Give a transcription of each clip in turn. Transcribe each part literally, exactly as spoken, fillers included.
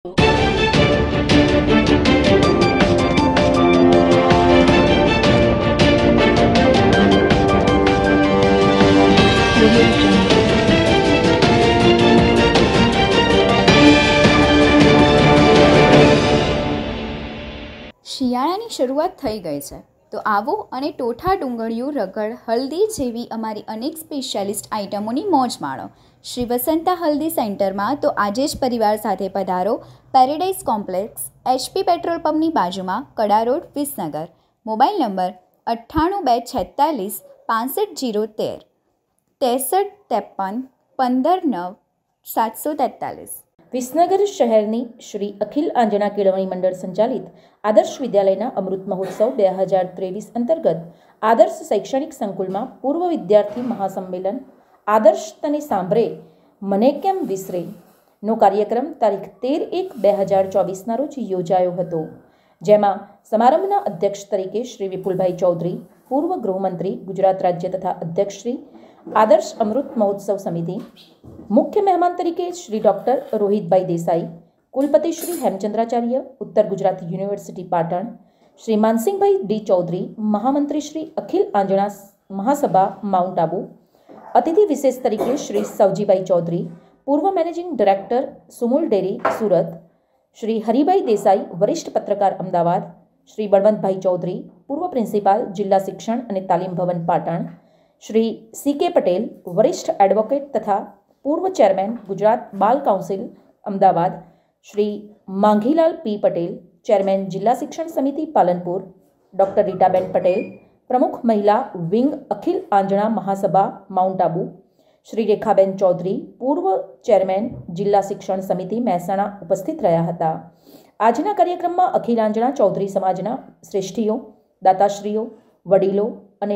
શિયાળાની શરૂઆત થઈ ગઈ છે, તો આવો અને ટોઠા ડુંગળીયું રગડ હલ્દી જેવી અમારી અનેક સ્પેશિયાલિસ્ટ આઇટમોની મોજ માણો શ્રી વસંતા હલ્દી સેન્ટરમાં. તો આજે જ પરિવાર સાથે પધારો. પેરેડાઇઝ કોમ્પ્લેક્સ, એચપી પેટ્રોલ પંપની બાજુમાં, કડા રોડ, વિસનગર. મોબાઈલ નંબર અઠ્ઠાણું બે છેતાલીસ પાસઠ જીરો તેર ત્રેસઠ ત્રેપન પંદર નવ સાતસો તેતાલીસ. વિસનગર શહેરની શ્રી અખિલ આંજણા કેળવણી મંડળ સંચાલિત આદર્શ વિદ્યાલયના અમૃત મહોત્સવ બે હજાર ત્રેવીસ અંતર્ગત આદર્શ શૈક્ષણિક સંકુલમાં પૂર્વ વિદ્યાર્થી મહાસંમેલન આદર્શ તને સાંભળે મને કેમ વિસરે નો કાર્યક્રમ તારીખ તેર એક બે હજાર ચોવીસના રોજ યોજાયો હતો, જેમાં સમારંભના અધ્યક્ષ તરીકે શ્રી વિપુલભાઈ ચૌધરી, પૂર્વ ગૃહમંત્રી ગુજરાત રાજ્ય તથા અધ્યક્ષ શ્રી આદર્શ અમૃત મહોત્સવ સમિતિ, મુખ્ય મહેમાન તરીકે શ્રી ડૉક્ટર રોહિતભાઈ દેસાઈ, કુલપતિ શ્રી હેમચંદ્રાચાર્ય, ઉત્તર ગુજરાત યુનિવર્સિટી પાટણ, શ્રી માનસિંહભાઈ ડી ચૌધરી, મહામંત્રી શ્રી અખિલ આંજણા મહાસભા માઉન્ટ આબુ, અતિથિ વિશેષ તરીકે શ્રી સવજીભાઈ ચૌધરી, પૂર્વ managing director Sumul dairy Surat, Shri Haribhai Desai, વરિષ્ઠ પત્રકાર અમદાવાદ, શ્રી બળવંતભાઈ ચૌધરી, પૂર્વ પ્રિન્સિપાલ જિલ્લા શિક્ષણ અને તાલીમ ભવન પાટણ, શ્રી સી કે પટેલ, વરિષ્ઠ એડવોકેટ તથા પૂર્વ chairman Gujarat Bal council Ahmedabad, Shri Manghilal P Patel, chairman જિલ્લા શિક્ષણ સમિતિ પાલનપુર, ડૉક્ટર રીટાબેન પટેલ, પ્રમુખ મહિલા વિંગ અખિલ આંજણા મહાસભા માઉન્ટ આબુ, શ્રી રેખાબેન ચૌધરી, પૂર્વ ચેરમેન જિલ્લા શિક્ષણ સમિતિ મહેસાણા ઉપસ્થિત રહ્યા હતા. આજના કાર્યક્રમમાં અખિલ આંજણા ચૌધરી સમાજના શ્રેષ્ઠીઓ, દાતાશ્રીઓ, વડીલો અને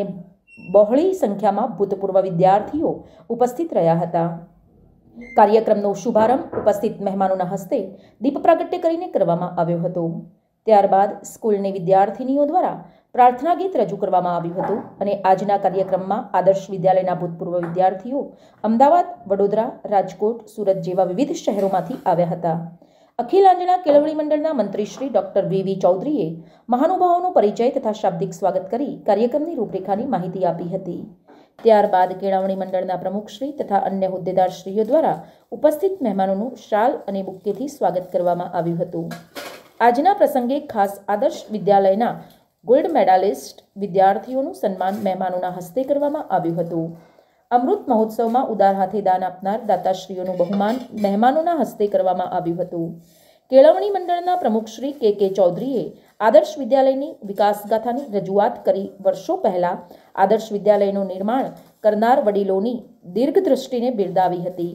બહોળી સંખ્યામાં ભૂતપૂર્વ વિદ્યાર્થીઓ ઉપસ્થિત રહ્યા હતા. કાર્યક્રમનો શુભારંભ ઉપસ્થિત મહેમાનોના હસ્તે દીપ પ્રાગટ્ય કરીને કરવામાં આવ્યો હતો. ત્યારબાદ સ્કૂલની વિદ્યાર્થીનીઓ દ્વારા પ્રાર્થના ગીત રજૂ કરવામાં આવ્યું હતું અને આજના કાર્યક્રમમાં આદર્શ વિદ્યાલયના ભૂતપૂર્વ વિદ્યાર્થીઓ અમદાવાદ, વડોદરા, રાજકોટ, સુરત જેવા વિવિધ શહેરોમાંથી આવ્યા હતા. અખિલ આંજણા કેળવણી મંડળના મંત્રી શ્રી ડૉક્ટર વી વી ચૌધરીએ મહાનુભાવોનો પરિચય તથા શાબ્દિક સ્વાગત કરી કાર્યક્રમની રૂપરેખાની માહિતી આપી હતી. ત્યારબાદ કેળવણી મંડળના પ્રમુખશ્રી તથા અન્ય હોદ્દેદારશ્રીઓ દ્વારા ઉપસ્થિત મહેમાનોનું શાલ અને બુક્કેથી સ્વાગત કરવામાં આવ્યું હતું. આજના પ્રસંગે ખાસ આદર્શ વિદ્યાલયના ગોલ્ડ મેડાલિસ્ટ વિદ્યાર્થીઓનું સન્માન મહેમાનોના હસ્તે કરવામાં આવ્યું હતું. અમૃત મહોત્સવમાં ઉદાર હાથે દાન આપનાર દાતાશ્રીઓનું બહુમાન મહેમાનોના હસ્તે કરવામાં આવ્યું હતું. કેળવણી મંડળના પ્રમુખ શ્રી કે કે ચૌધરીએ આદર્શ વિદ્યાલયની વિકાસગાથાની રજૂઆત કરી વર્ષો પહેલા આદર્શ વિદ્યાલયનું નિર્માણ કરનાર વડીલોની દીર્ઘદ્રષ્ટિને બિરદાવી હતી.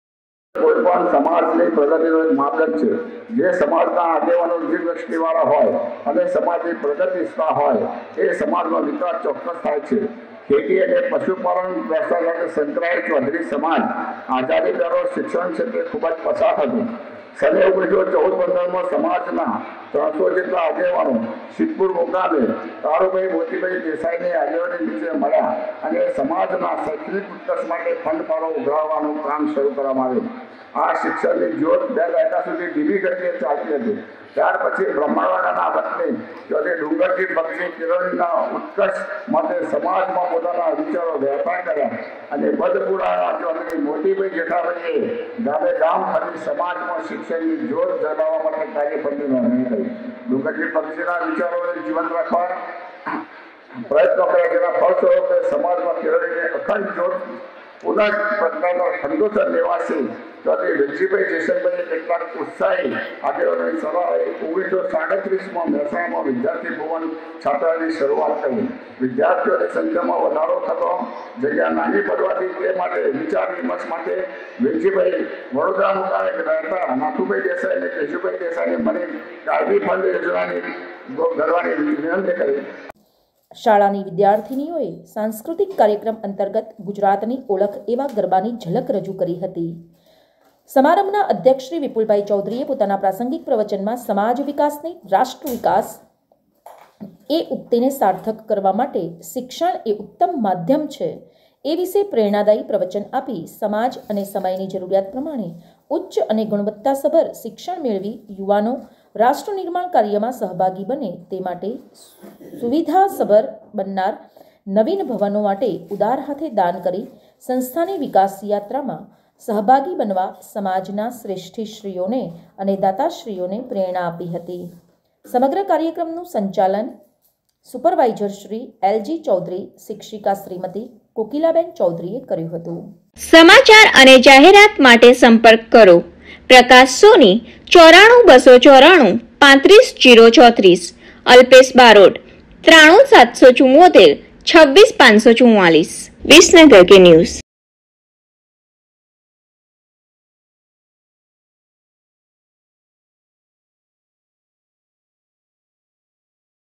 કોઈ પણ સમાજની પ્રગતિનો એક માપદંડ છે. જે સમાજના આગેવાનો દીર્ઘદ્રષ્ટિવાળા હોય અને સમાજની પ્રગતિ ઈચ્છતા હોય એ સમાજનો વિકાસ ચોક્કસ થાય છે. ખેતી અને પશુપાલન વ્યવસાય સાથે સંકળાયેલ ચૌધરી સમાજ આઝાદી પહેલો શિક્ષણ ક્ષેત્રે ખૂબ જ પસાર હતું. સને ઓગણીસો ચૌદ પંદરમાં સમાજના ત્રણસો જેટલા આગેવાનો સિદ્ધપુર મુકામે કાળુભાઈ મોતીભાઈ દેસાઈની આગેવાની નીચે મળ્યા અને સમાજના શૈક્ષણિક ઉત્કર્ષ માટે ફંડ ફાળો ઉઘરાવવાનું કામ શરૂ કરવામાં આવ્યું. આ શિક્ષણની જ્યોત બે દાયકા સુધી ધીમી ગતિએ ચાલતી હતી. ત્યાર પછી બ્રહ્માવાડાના વતની ચૌધરી ડુંગરજી બક્ષી કેળવણીના ઉત્કર્ષ માટે સમાજમાં પોતાના વિચારો વ્યાપાર કર્યા અને બદપુરાના ચૌધરી મોતીભાઈ જેઠાભાઈએ ગામે ગામ ફરી સમાજમાં શિક્ષણની જ્યોત જગાવવા માટે કાર્યક્રમની નોંધણી કરી. ડુંગરજી બક્ષીના વિચારોને જીવંત રાખવા પ્રયત્નો કર્યા, જેના ફળસ્વરૂપે સમાજમાં કેળવણીને અખંડ જ્યોત પુનઃ પ્રજ્ઞાનો ખંડોસર નિવાસી ચૌધરી વેલજીભાઈ જયસંગભાઈએ કેટલાક ઉત્સાહી આગેવાનોની સલાહે ઓગણીસો સાડત્રીસમાં મહેસાણામાં વિદ્યાર્થી ભવન છાત્રાલયની શરૂઆત કરી. વિદ્યાર્થીઓની સંખ્યામાં વધારો થતો જગ્યા નાની પડવાથી તે માટે વિચાર વિમર્શ માટે વેલજીભાઈ વડોદરા મુકામે રહેતા નાથુભાઈ દેસાઈ અને કેશુભાઈ દેસાઈને મળી કાયમી ફંડ યોજનાની કરવાની વિનંતી કરી. શાળાની વિદ્યાર્થીનીઓએ સાંસ્કૃતિક કાર્યક્રમ અંતર્ગત ગુજરાતની ઓળખ એવા ગરબાની ઝલક રજૂ કરી હતી. સમારંભના અધ્યક્ષ શ્રી વિપુલભાઈ ચૌધરીએ પોતાના પ્રાસંગિક પ્રવચનમાં સમાજ વિકાસની રાષ્ટ્ર વિકાસ એ ઉક્તિને સાર્થક કરવા માટે શિક્ષણ એ ઉત્તમ માધ્યમ છે એ વિશે પ્રેરણાદાયી પ્રવચન આપી સમાજ અને સમયની જરૂરિયાત પ્રમાણે ઉચ્ચ અને ગુણવત્તાસભર શિક્ષણ મેળવી યુવાનો રાષ્ટ્ર નિર્માણ કાર્યમાં સહભાગી બને તે માટે સુવિધાસભર બનનાર નવીન ભવનો માટે ઉદાર હાથે દાન કરી સંસ્થાની વિકાસ યાત્રામાં સહભાગી બનવા સમાજના શ્રેષ્ઠીશ્રીઓને અને દાતાશ્રીઓને પ્રેરણા આપી હતી. સમગ્ર કાર્યક્રમનું સંચાલન સુપરવાઇઝર શ્રી એલજી ચૌધરી, શિક્ષિકા શ્રીમતી કોકિલાબેન ચૌધરીએ કર્યું હતું. સમાચાર અને જાહેરાત માટે સંપર્ક કરો પ્રકાશ સોની ચોરાણું બસો ચોરાણું પાંત્રીસ જીરો ચોત્રીસ, અલ્પેશ બારોટ ત્રાણું સાતસો ચુમ્મોતેર છવ્વીસ પાંચસો ચુમ્માલીસ, વિસનગર કે ન્યૂઝ.